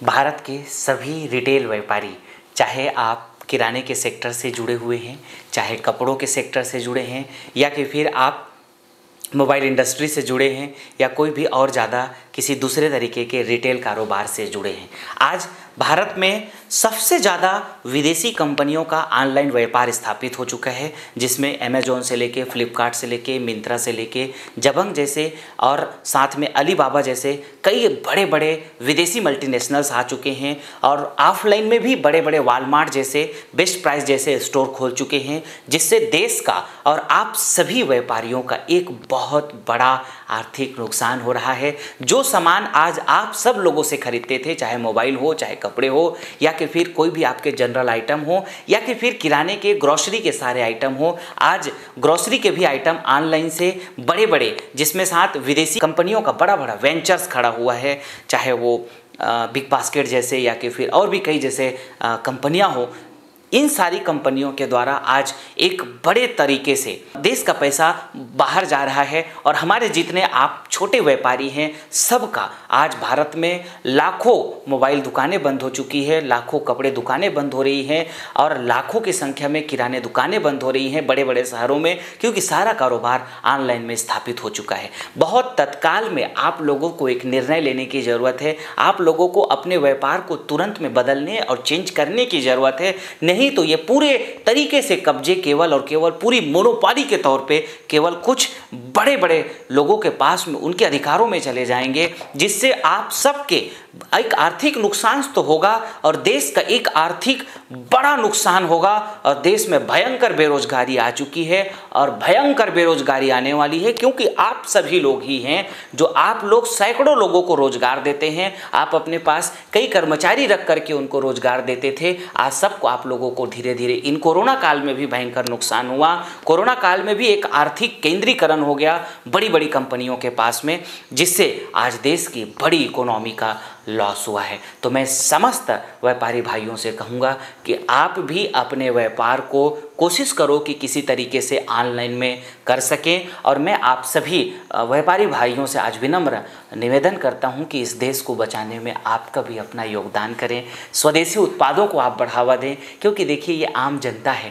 भारत के सभी रिटेल व्यापारी, चाहे आप किराने के सेक्टर से जुड़े हुए हैं, चाहे कपड़ों के सेक्टर से जुड़े हैं, या कि फिर आप मोबाइल इंडस्ट्री से जुड़े हैं, या कोई भी और ज़्यादा किसी दूसरे तरीके के रिटेल कारोबार से जुड़े हैं, आज भारत में सबसे ज़्यादा विदेशी कंपनियों का ऑनलाइन व्यापार स्थापित हो चुका है, जिसमें अमेजोन से लेके, फ्लिपकार्ट से लेके, मिंत्रा से लेके, जबंग जैसे और साथ में अलीबाबा जैसे कई बड़े बड़े विदेशी मल्टीनेशनल्स आ चुके हैं। और ऑफलाइन में भी बड़े बड़े वॉलमार्ट जैसे, बेस्ट प्राइस जैसे स्टोर खोल चुके हैं, जिससे देश का और आप सभी व्यापारियों का एक बहुत बड़ा आर्थिक नुकसान हो रहा है। जो सामान आज आप सब लोगों से खरीदते थे, चाहे मोबाइल हो, चाहे कपड़े हो, या कि फिर कोई भी आपके जनरल आइटम हो, या कि फिर किराने के ग्रोसरी के सारे आइटम हो, आज ग्रोसरी के भी आइटम ऑनलाइन से बड़े बड़े, जिसमें साथ विदेशी कंपनियों का बड़ा बड़ा वेंचर्स खड़ा हुआ है, चाहे वो बिग बास्केट जैसे या कि फिर और भी कई जैसे कंपनियां हो, इन सारी कंपनियों के द्वारा आज एक बड़े तरीके से देश का पैसा बाहर जा रहा है। और हमारे जितने आप छोटे व्यापारी हैं, सबका आज भारत में लाखों मोबाइल दुकानें बंद हो चुकी है, लाखों कपड़े दुकानें बंद हो रही हैं, और लाखों की संख्या में किराने दुकानें बंद हो रही हैं बड़े बड़े शहरों में, क्योंकि सारा कारोबार ऑनलाइन में स्थापित हो चुका है। बहुत तत्काल में आप लोगों को एक निर्णय लेने की ज़रूरत है। आप लोगों को अपने व्यापार को तुरंत में बदलने और चेंज करने की ज़रूरत है, नहीं तो ये पूरे तरीके से कब्जे केवल और केवल पूरी मोनोपोली के तौर पे केवल कुछ बड़े बड़े लोगों के पास में, उनके अधिकारों में चले जाएंगे, जिससे आप सबके एक आर्थिक नुकसान तो होगा और देश का एक आर्थिक बड़ा नुकसान होगा। और देश में भयंकर बेरोजगारी आ चुकी है और भयंकर बेरोजगारी आने वाली है, क्योंकि आप सभी लोग ही हैं जो आप लोग सैकड़ों लोगों को रोजगार देते हैं। आप अपने पास कई कर्मचारी रख करके उनको रोजगार देते थे। आज सबको आप लोगों को धीरे धीरे इन कोरोना काल में भी भयंकर नुकसान हुआ। कोरोना काल में भी एक आर्थिक केंद्रीकरण हो गया बड़ी बड़ी कंपनियों के पास में, जिससे आज देश की बड़ी इकोनॉमी का लॉस हुआ है। तो मैं समस्त व्यापारी भाइयों से कहूँगा कि आप भी अपने व्यापार को कोशिश करो कि किसी तरीके से ऑनलाइन में कर सकें। और मैं आप सभी व्यापारी भाइयों से आज विनम्र निवेदन करता हूं कि इस देश को बचाने में आपका भी अपना योगदान करें, स्वदेशी उत्पादों को आप बढ़ावा दें। क्योंकि देखिए, ये आम जनता है,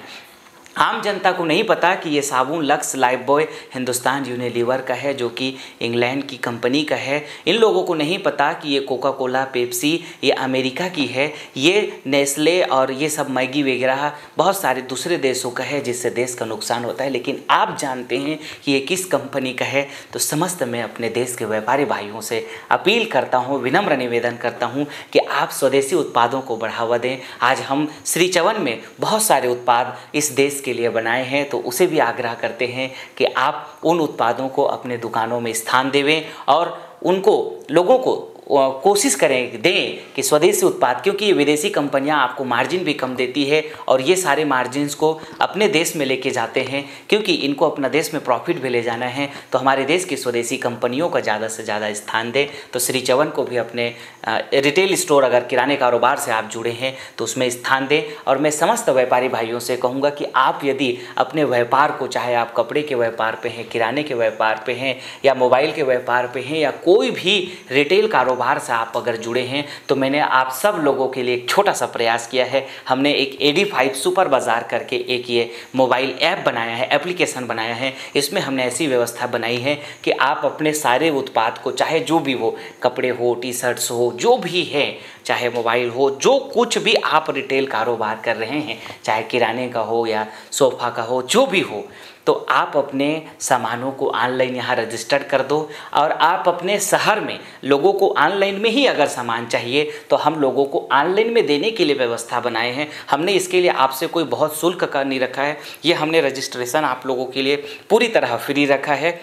आम जनता को नहीं पता कि ये साबुन लक्स लाइफबॉय हिंदुस्तान यूनिलीवर का है, जो कि इंग्लैंड की कंपनी का है। इन लोगों को नहीं पता कि ये कोका कोला, पेप्सी ये अमेरिका की है, ये नेस्ले और ये सब मैगी वगैरह बहुत सारे दूसरे देशों का है, जिससे देश का नुकसान होता है। लेकिन आप जानते हैं कि ये किस कंपनी का है। तो समस्त मैं अपने देश के व्यापारी भाइयों से अपील करता हूँ, विनम्र निवेदन करता हूँ कि आप स्वदेशी उत्पादों को बढ़ावा दें। आज हम श्री चवन में बहुत सारे उत्पाद इस देश के लिए बनाए हैं, तो उसे भी आग्रह करते हैं कि आप उन उत्पादों को अपने दुकानों में स्थान देवें और उनको लोगों को कोशिश करें दें कि स्वदेशी उत्पाद, क्योंकि ये विदेशी कंपनियां आपको मार्जिन भी कम देती है और ये सारे मार्जिन्स को अपने देश में लेके जाते हैं, क्योंकि इनको अपना देश में प्रॉफिट भी ले जाना है। तो हमारे देश की स्वदेशी कंपनियों का ज़्यादा से ज़्यादा स्थान दें। तो श्री चवन को भी अपने रिटेल स्टोर, अगर किराने कारोबार से आप जुड़े हैं तो उसमें स्थान दें। और मैं समस्त व्यापारी भाइयों से कहूँगा कि आप यदि अपने व्यापार को, चाहे आप कपड़े के व्यापार पे हैं, किराने के व्यापार पे हैं, या मोबाइल के व्यापार पे हैं, या कोई भी रिटेल कारोबार से आप अगर जुड़े हैं, तो मैंने आप सब लोगों के लिए एक छोटा सा प्रयास किया है। हमने एक AD5 सुपर बाजार करके एक ये मोबाइल ऐप बनाया है, एप्लीकेशन बनाया है। इसमें हमने ऐसी व्यवस्था बनाई है कि आप अपने सारे उत्पाद को, चाहे जो भी हो, कपड़े हो, टी शर्ट्स हो, जो भी है, चाहे मोबाइल हो, जो कुछ भी आप रिटेल कारोबार कर रहे हैं, चाहे किराने का हो या सोफ़ा का हो, जो भी हो, तो आप अपने सामानों को ऑनलाइन यहाँ रजिस्टर्ड कर दो। और आप अपने शहर में लोगों को ऑनलाइन में ही अगर सामान चाहिए तो हम लोगों को ऑनलाइन में देने के लिए व्यवस्था बनाए हैं। हमने इसके लिए आपसे कोई बहुत शुल्क का नहीं रखा है, ये हमने रजिस्ट्रेशन आप लोगों के लिए पूरी तरह फ्री रखा है।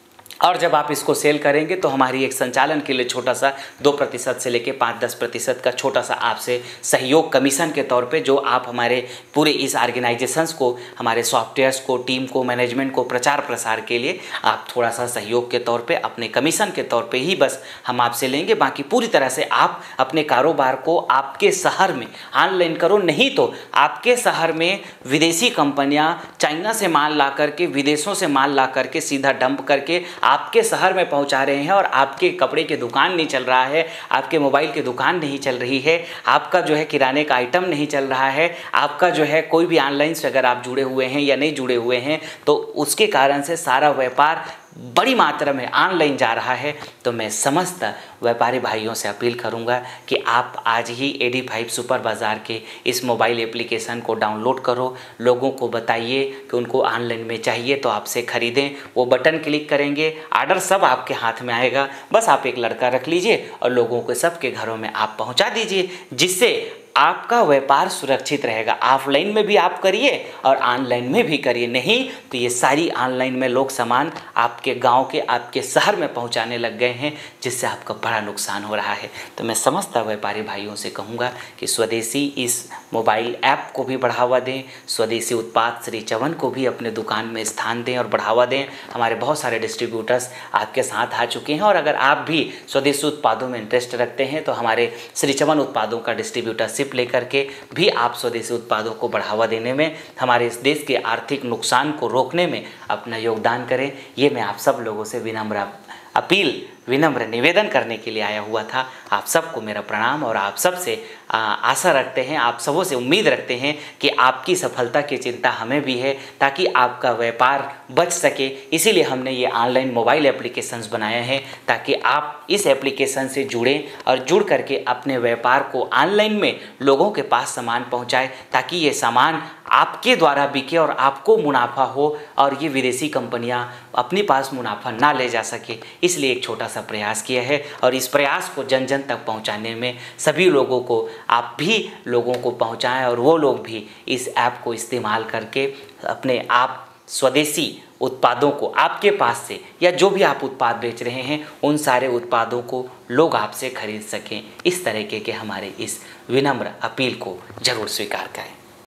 और जब आप इसको सेल करेंगे तो हमारी एक संचालन के लिए छोटा सा 2% से लेके 5-10% का छोटा सा आपसे सहयोग कमीशन के तौर पे, जो आप हमारे पूरे इस ऑर्गेनाइजेशंस को, हमारे सॉफ्टवेयर्स को, टीम को, मैनेजमेंट को प्रचार प्रसार के लिए आप थोड़ा सा सहयोग के तौर पे, अपने कमीशन के तौर पे ही बस हम आपसे लेंगे। बाकी पूरी तरह से आप अपने कारोबार को आपके शहर में ऑनलाइन करो। नहीं तो आपके शहर में विदेशी कंपनियाँ चाइना से माल ला करके, विदेशों से माल ला करके सीधा डंप करके आपके शहर में पहुंचा रहे हैं और आपके कपड़े की दुकान नहीं चल रहा है, आपके मोबाइल की दुकान नहीं चल रही है, आपका जो है किराने का आइटम नहीं चल रहा है, आपका जो है कोई भी ऑनलाइन से अगर आप जुड़े हुए हैं या नहीं जुड़े हुए हैं तो उसके कारण से सारा व्यापार बड़ी मात्रा में ऑनलाइन जा रहा है, तो मैं समस्त व्यापारी भाइयों से अपील करूंगा कि आप आज ही AD5 सुपर बाज़ार के इस मोबाइल एप्लीकेशन को डाउनलोड करो, लोगों को बताइए कि उनको ऑनलाइन में चाहिए तो आपसे ख़रीदें। वो बटन क्लिक करेंगे, ऑर्डर सब आपके हाथ में आएगा, बस आप एक लड़का रख लीजिए और लोगों को सबके घरों में आप पहुंचा दीजिए, जिससे आपका व्यापार सुरक्षित रहेगा। ऑफलाइन में भी आप करिए और ऑनलाइन में भी करिए, नहीं तो ये सारी ऑनलाइन में लोग सामान आपके गांव के, आपके शहर में पहुंचाने लग गए हैं, जिससे आपका बड़ा नुकसान हो रहा है। तो मैं समस्त व्यापारी भाइयों से कहूँगा कि स्वदेशी इस मोबाइल ऐप को भी बढ़ावा दें, स्वदेशी उत्पाद श्री चवन को भी अपने दुकान में स्थान दें और बढ़ावा दें। हमारे बहुत सारे डिस्ट्रीब्यूटर्स आपके साथ आ चुके हैं और अगर आप भी स्वदेशी उत्पादों में इंटरेस्ट रखते हैं तो हमारे श्री चवन उत्पादों का डिस्ट्रीब्यूटरशिप लेकर के भी आप स्वदेशी उत्पादों को बढ़ावा देने में, हमारे इस देश के आर्थिक नुकसान को रोकने में अपना योगदान करें। ये मैं आप सब लोगों से विनम्र अपील, विनम्र निवेदन करने के लिए आया हुआ था। आप सबको मेरा प्रणाम और आप सबसे आशा रखते हैं, आप सबों से उम्मीद रखते हैं कि आपकी सफलता की चिंता हमें भी है ताकि आपका व्यापार बच सके। इसीलिए हमने ये ऑनलाइन मोबाइल एप्लीकेशंस बनाए हैं ताकि आप इस एप्लीकेशन से जुड़ें और जुड़ करके अपने व्यापार को ऑनलाइन में लोगों के पास सामान पहुंचाएं, ताकि ये सामान आपके द्वारा बिके और आपको मुनाफा हो और ये विदेशी कंपनियां अपने पास मुनाफा ना ले जा सके। इसलिए एक छोटा सा प्रयास किया है और इस प्रयास को जन जन तक पहुंचाने में सभी लोगों को, आप भी लोगों को पहुंचाएं और वो लोग भी इस ऐप को इस्तेमाल करके अपने आप स्वदेशी उत्पादों को आपके पास से या जो भी आप उत्पाद बेच रहे हैं उन सारे उत्पादों को लोग आपसे खरीद सकें। इस तरीके के हमारे इस विनम्र अपील को जरूर स्वीकार करें।